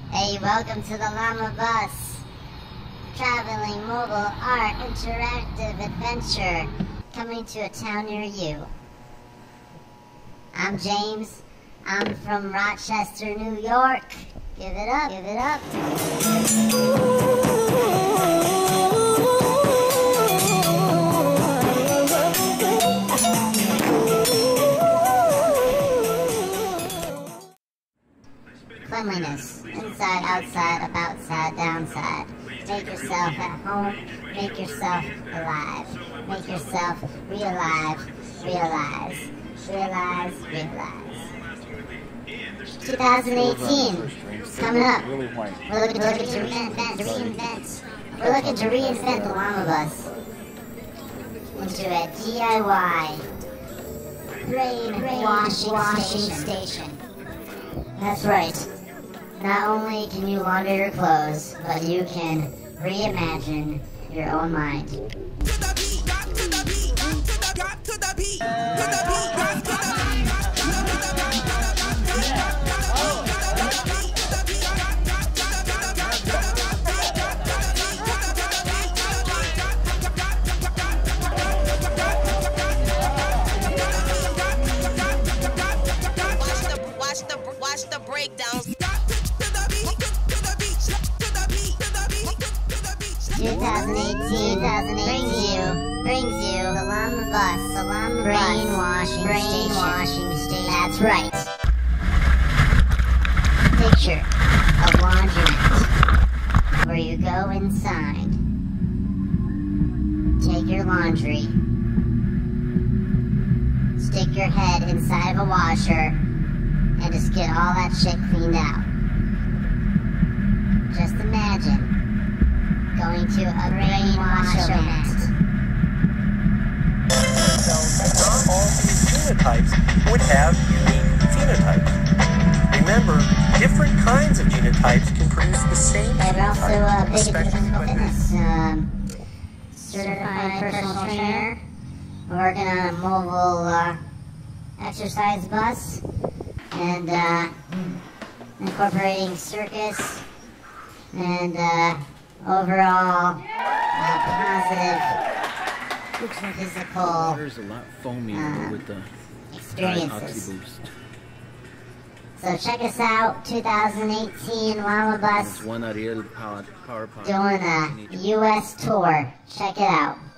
Hey, welcome to the Llama Bus. Traveling mobile art interactive adventure coming to a town near you. I'm James. I'm from Rochester, New York. Give it up, give it up. Cleanliness, inside, outside, about side, downside. Make yourself at home, make yourself alive. Make yourself realize. 2018, it's coming up. We're looking to reinvent. We're looking to reinvent the Llama Bus into a DIY brainwashing station. That's right. Not only can you launder your clothes, but you can reimagine your own mind. 2018 brings you the Llama Bus, brainwashing station. That's right. Picture a laundromat where you go inside, take your laundry, stick your head inside of a washer, and just get all that shit cleaned out. Just imagine going to a brainwashomat. Not all these genotypes would have unique phenotypes. Remember, different kinds of genotypes can produce the same phenotype. We're also a big fitness certified personal trainer. We're working on a mobile exercise bus and incorporating circus and overall positive physical There's a lot foamier with the experiences. Boost. So check us out, 2018 Llama Bus One Ariel power doing a US tour. Check it out.